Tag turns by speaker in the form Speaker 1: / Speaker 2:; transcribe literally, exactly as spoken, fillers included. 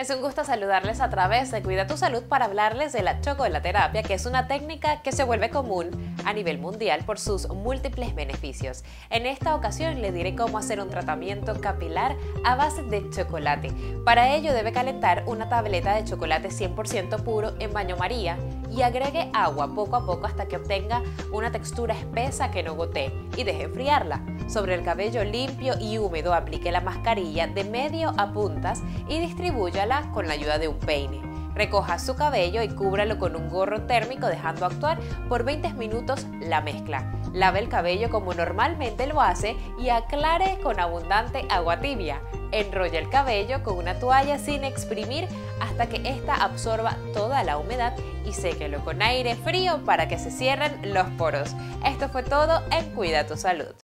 Speaker 1: Es un gusto saludarles a través de Cuida tu Salud para hablarles de la chocolaterapia, que es una técnica que se vuelve común a nivel mundial por sus múltiples beneficios. En esta ocasión les diré cómo hacer un tratamiento capilar a base de chocolate. Para ello debe calentar una tableta de chocolate cien por ciento puro en baño María y agregue agua poco a poco hasta que obtenga una textura espesa que no gotee y deje enfriarla. Sobre el cabello limpio y húmedo aplique la mascarilla de medio a puntas y distribúyala con la ayuda de un peine. Recoja su cabello y cúbralo con un gorro térmico dejando actuar por veinte minutos la mezcla. Lave el cabello como normalmente lo hace y aclare con abundante agua tibia. Enrolla el cabello con una toalla sin exprimir hasta que ésta absorba toda la humedad y séquelo con aire frío para que se cierren los poros. Esto fue todo en Cuida tu Salud.